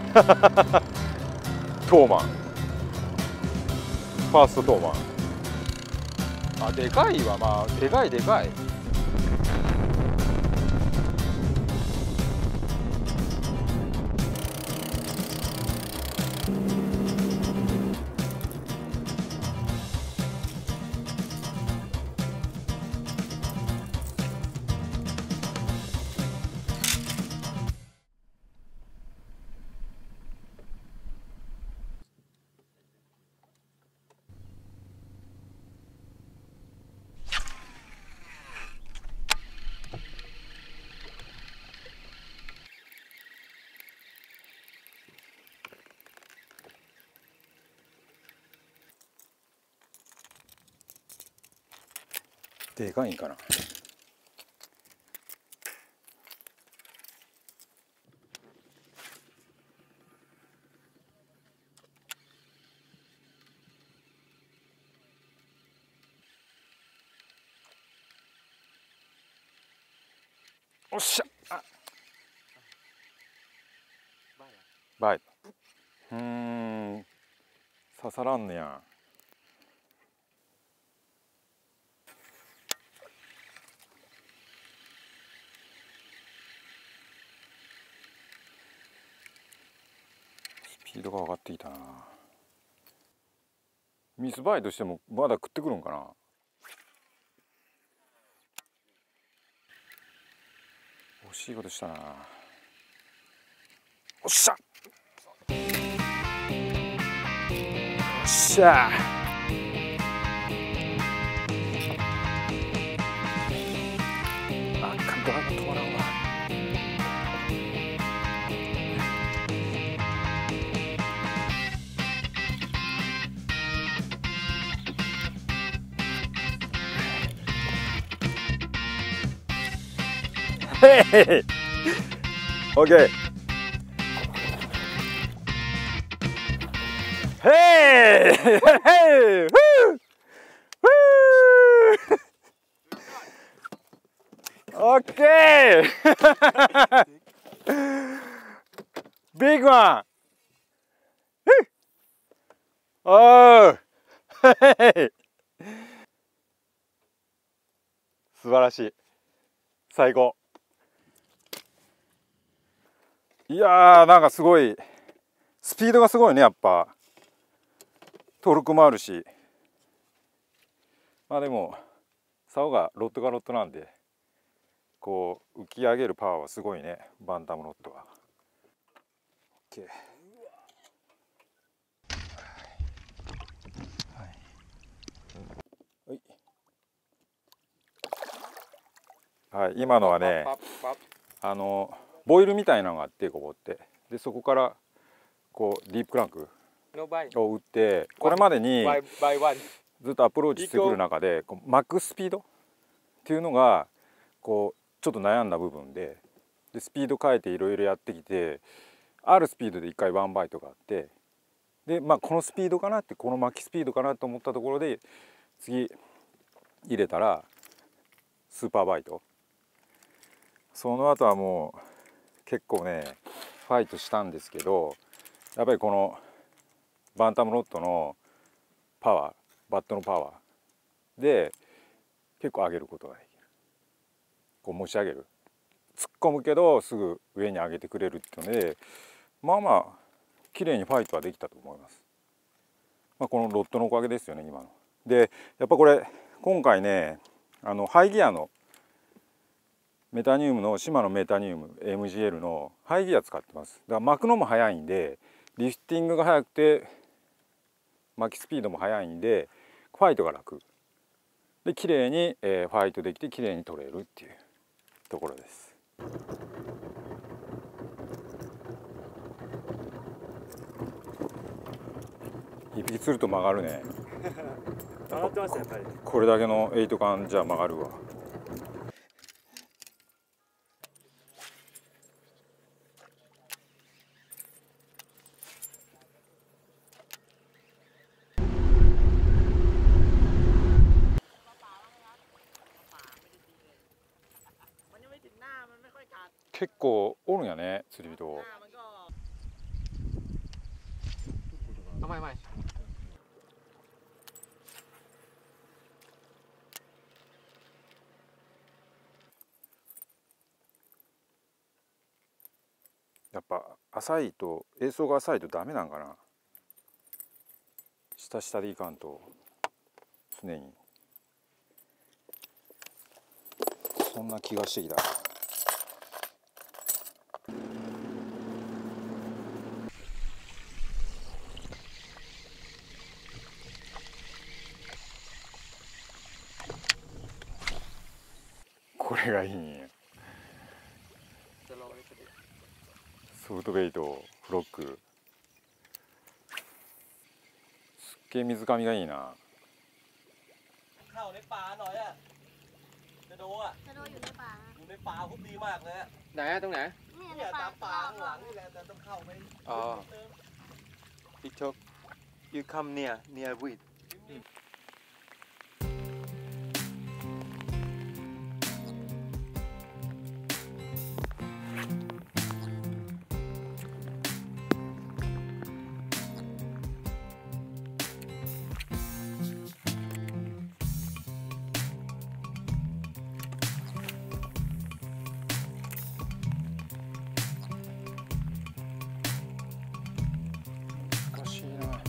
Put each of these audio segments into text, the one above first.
トーマン、ファーストトーマン。あ、でかいわ。まあでかいでかい。でかいんかな。おっしゃ。あ、バイ。刺さらんねや。スピードが上がってきたな。ミスバイとしてもまだ食ってくるんかな。惜しいことしたな。おっしゃ。おっしゃ。あかん、ドラが止まらんわ。へへ。オッケー。へい。へい。オッケー。ビッグワン。おー。素晴らしい。最高。いやー、なんかすごいスピードがすごいね。やっぱトルクもあるし、まあでも竿がロッドがロッドなんで、こう浮き上げるパワーはすごいね、バンタムロッドは。 OK。 はい、はい、今のはね、ボイルみたいなのがあって、ここってで、そこからこうディープクランクを打って、これまでにずっとアプローチしてくる中でこうマックススピードっていうのがこうちょっと悩んだ部分で、スピード変えていろいろやってきて、あるスピードで1回ワンバイトがあって、でまあこのスピードかなって、この巻きスピードかなと思ったところで次入れたらスーパーバイト。その後はもう結構ねファイトしたんですけど、やっぱりこのバンタムロッドのパワー、バットのパワーで結構上げることができる。こう持ち上げる、突っ込むけどすぐ上に上げてくれるっていうので、まあまあ綺麗にファイトはできたと思います。まあ、このロッドのおかげですよね、今の。でやっぱこれ今回ね、ハイギアのメタニウムのシマのメタニウム MGL のハイギア使ってます。だから巻くのも速いんで、リフティングが速くて巻きスピードも速いんで、ファイトが楽で綺麗にファイトできて綺麗に取れるっていうところです。一匹釣ると曲がるね。 曲がってますね、やっぱり。 これだけの8缶じゃ曲がるわ。結構おるんやね、釣り人。 甘い甘い。 やっぱ浅いと、映像が浅いとダメなんかな。下下でいかんと常に。そんな気がしてきた。これがいいんや。ソフトベイト、フロック。すっげえ水上がいいな。 เข้าในป่าหน่อยอะจะโดอ่ะจะโดนอยู่ในป่าอยู่ในป่าพุดีมากเลยอะไหนอะตรงไหนเนี่ยในเนี่ยป่าตามป่าข้างหลังนี่แหละแต่ต้องเข้าไปอ๋อเติม TikTok you come near with 難しいな。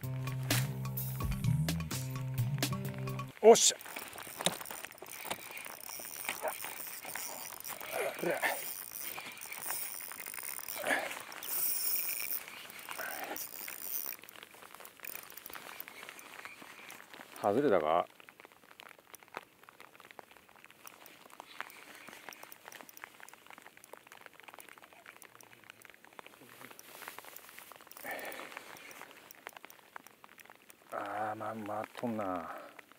おっしゃ。外れたか。ああ、まっとんな。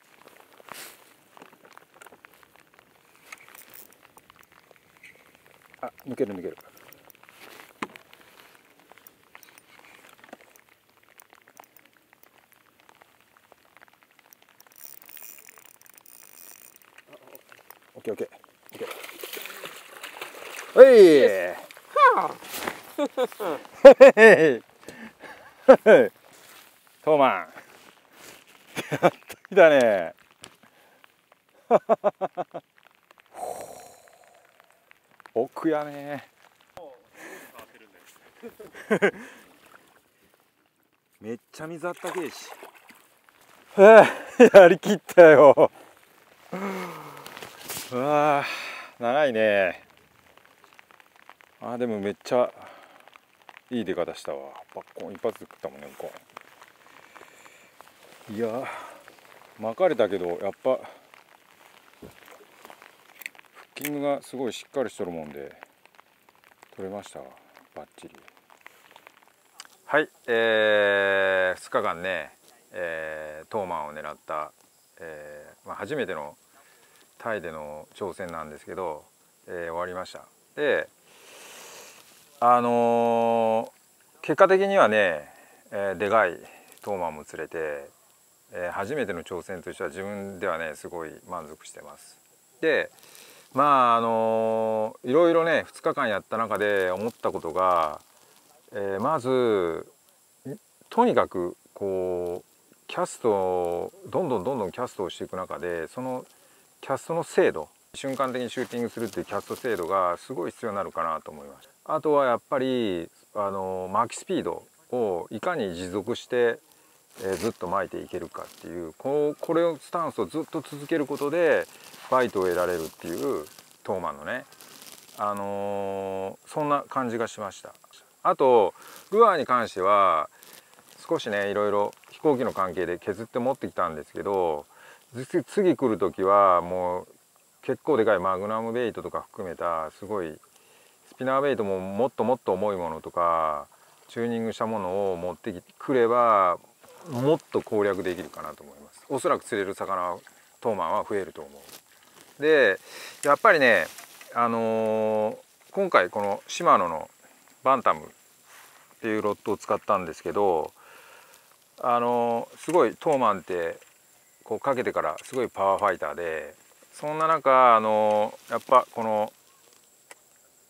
あ、抜ける抜ける。オッケーオッケーオッケー。はい。トーマン。やっときたね。奥やね。めっちゃ水あったけえし。やりきったよ。うわー、長いね。あー、でもめっちゃいい出方したわ。バッコン一発で食ったもんね、ウコン。いやー、巻かれたけどやっぱフッキングがすごいしっかりしとるもんで取れましたわ、バッチリ。はい、2日間ね、トーマンを狙った、初めてのタイでの挑戦なんですけど、終わりました。で、結果的にはね、でかいトーマンも釣れて、初めての挑戦としては自分ではねすごい満足してます。で、まあいろいろね2日間やった中で思ったことが、まずとにかくこうキャストをどんどんキャストをしていく中で、そのキャストの精度、瞬間的にシューティングするっていうキャスト精度がすごい必要になるかなと思いました。あとはやっぱり巻きスピードをいかに持続して、ずっと巻いていけるかっていう、これをスタンスをずっと続けることでバイトを得られるっていうトーマンのね、そんな感じがしました。あとルアーに関しては少しねいろいろ飛行機の関係で削って持ってきたんですけど、次来る時はもう結構でかいマグナムベイトとか含めたすごいスピナーベイトももっと重いものとかチューニングしたものを持ってくればもっと攻略できるかなと思います。おそらく釣れる魚はトーマンは増えると思う。でやっぱりね、今回このシマノのバンタムっていうロッドを使ったんですけど、すごいトーマンってこうかけてからすごいパワーファイターで、そんな中やっぱこの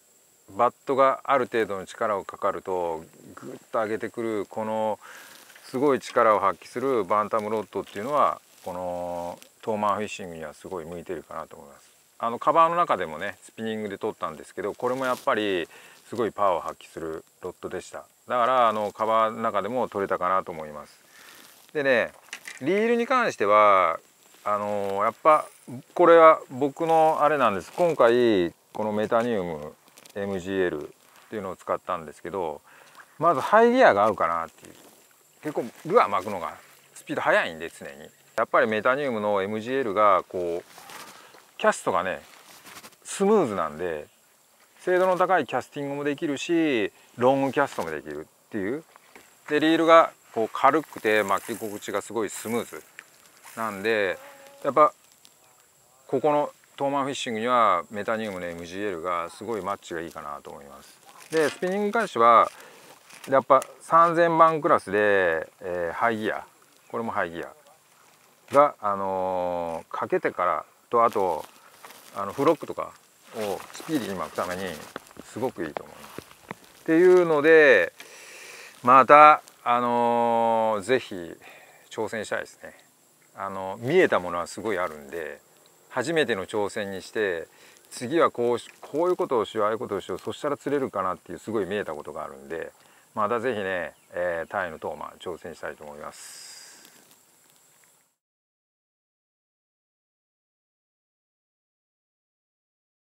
バットがある程度の力をかかるとグッと上げてくるこのすごい力を発揮するバンタムロッドっていうのはこのトーマンフィッシングにはすごい向いてるかなと思います。カバーの中でもねスピニングで取ったんですけど、これもやっぱりすごいパワーを発揮するロッドでした。だからカバーの中でも取れたかなと思います。でね、リールに関してはやっぱこれは僕のあれなんです。今回このメタニウム MGL っていうのを使ったんですけど、まずハイギアが合うかなっていう。結構ルアー巻くのがスピード速いんで常にやっぱりメタニウムの MGL がこうキャストがねスムーズなんで、精度の高いキャスティングもできるしロングキャストもできるっていう。でリールがこう軽くて巻き心地がすごいスムーズなんで、やっぱここのトーマンフィッシングにはメタニウムの MGL がすごいマッチがいいかなと思います。でスピニングに関してはやっぱ3000番クラスで、ハイギア、これもハイギアが、かけてからと、あとフロックとかをスピーディーに巻くためにすごくいいと思います。っていうのでまた是非挑戦したいですね。見えたものはすごいあるんで、初めての挑戦にして次はこういうことをしよう、ああいうことをしよう、そしたら釣れるかなっていうすごい見えたことがあるんで、また是非ね、タイのトーマン挑戦したいと思います。